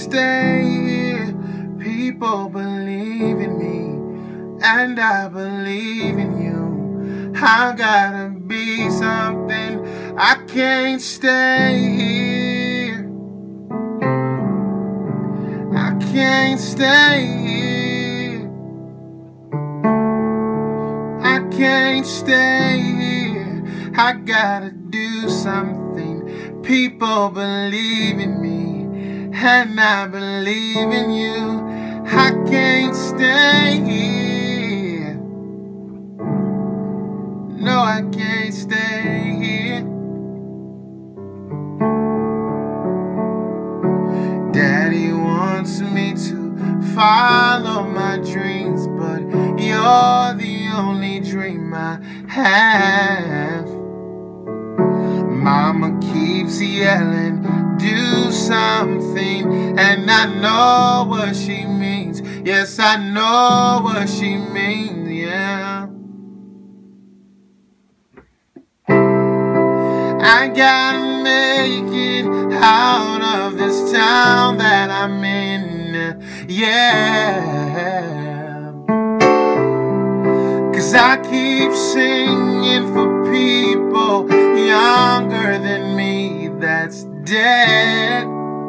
stay here. People believe in me, and I believe in you. I gotta be something. I can't stay here. I can't stay here. I can't stay here. I gotta do something. People believe in me, and I believe in you. I can't stay here. No, I can't stay here. Daddy wants me to follow my dreams, but you're the only dream I have. Mama keeps yelling, do something, and I know what she means. Yes, I know what she means, yeah. I gotta make it out of this town that I'm in, yeah. 'Cause I keep singing for people younger than me that's dead.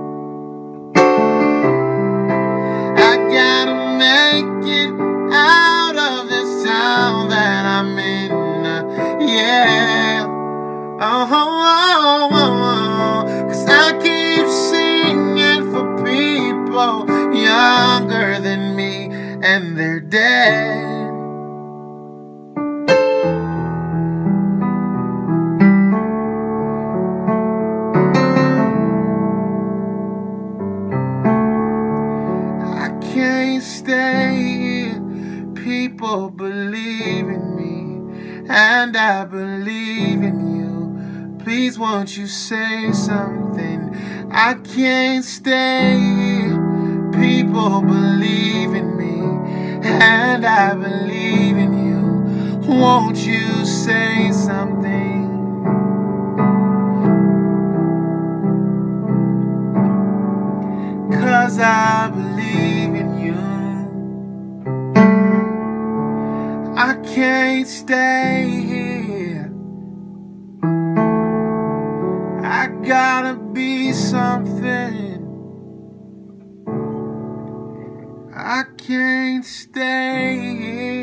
I gotta make it out of this town that I'm in, yeah. Oh, 'cause I keep singing for people younger than me, and they're dead. I can't stay here. People believe in me, and I believe in you. Please won't you say something? I can't stay here. People believe in me, and I believe in you. Won't you say something? 'Cause I believe in you. I can't stay here. I gotta be something. I can't stay here.